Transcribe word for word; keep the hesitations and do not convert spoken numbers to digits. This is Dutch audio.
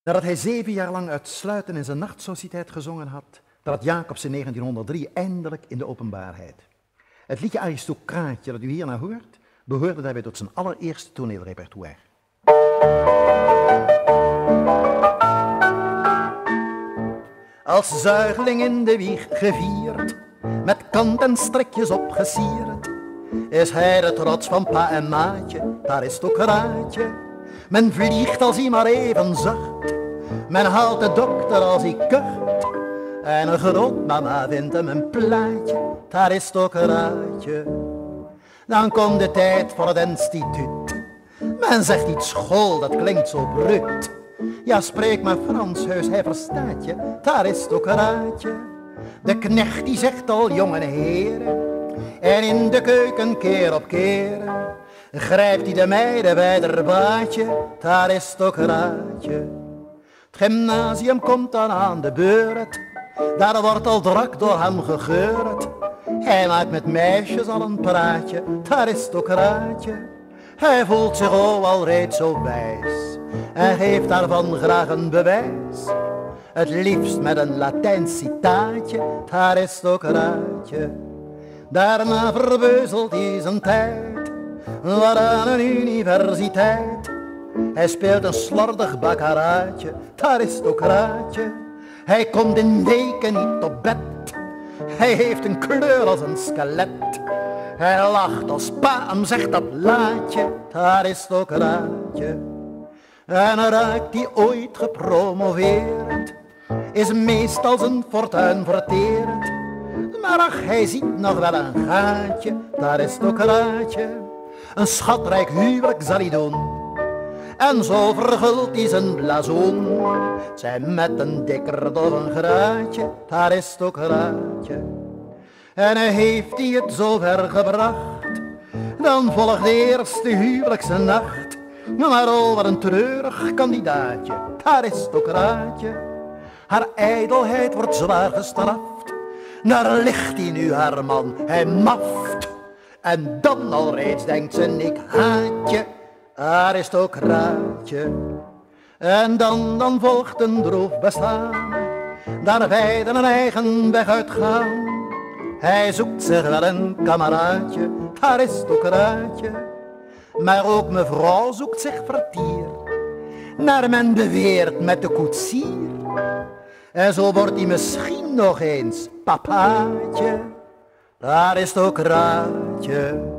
Nadat hij zeven jaar lang uitsluitend in zijn nachtsociëteit gezongen had, trad Jacobs in negentienhonderddrie eindelijk in de openbaarheid. Het liedje Aristocraatje dat u hierna hoort, behoorde daarbij tot zijn allereerste toneelrepertoire. Als zuigeling in de wieg gevierd, met kant en strikjes opgesierd, is hij de trots van pa en maatje, het aristocraatje. Men vliegt als hij maar even zacht, men haalt de dokter als hij kucht, en een grootmama vindt hem een plaatje, het aristocraatje. Dan komt de tijd voor het instituut, men zegt iets school, dat klinkt zo bruut. Ja, spreek maar Frans, heus, hij verstaat je, het aristocraatje. De knecht die zegt al jonge heren, en in de keuken keer op keer grijpt hij de meiden bij der baatje, het aristocraatje. Het gymnasium komt dan aan de beurt, daar wordt al drak door hem gegeurd. Hij maakt met meisjes al een praatje, het aristocraatje. Hij voelt zich oh al reeds zo wijs en geeft daarvan graag een bewijs. Het liefst met een Latijns citaatje, het aristocraatje. Daarna verbeuzelt hij zijn tijd, wat aan een universiteit. Hij speelt een slordig baccaraatje, het aristocraatje. Hij komt in weken niet op bed, hij heeft een kleur als een skelet. Hij lacht als pa hem zegt dat laatje, het aristocraatje. En raakt hij ooit gepromoveerd, is meestal zijn fortuin verteerd. Maar ach, hij ziet nog wel een gaatje, het aristocraatje. Een schatrijk huwelijk zal hij doen, en zo vergult hij zijn blazoen. Zij met een dikker door een graatje, het aristocraatje. En heeft hij het zover gebracht, dan volgt de eerste huwelijksnacht. Maar oh, wat een treurig kandidaatje, het aristocraatje. Haar ijdelheid wordt zwaar gestraft, daar ligt hij nu haar man, hij maft. En dan al reeds denkt ze, ik haat je, aristocraatje. En dan, dan volgt een droef bestaan, daar beiden een eigen weg uitgaan. Hij zoekt zich wel een kameraadje, het aristocraatje. Maar ook mevrouw zoekt zich vertier, naar men beweert met de koetsier. En zo wordt hij misschien nog eens papaatje, het aristocraatje.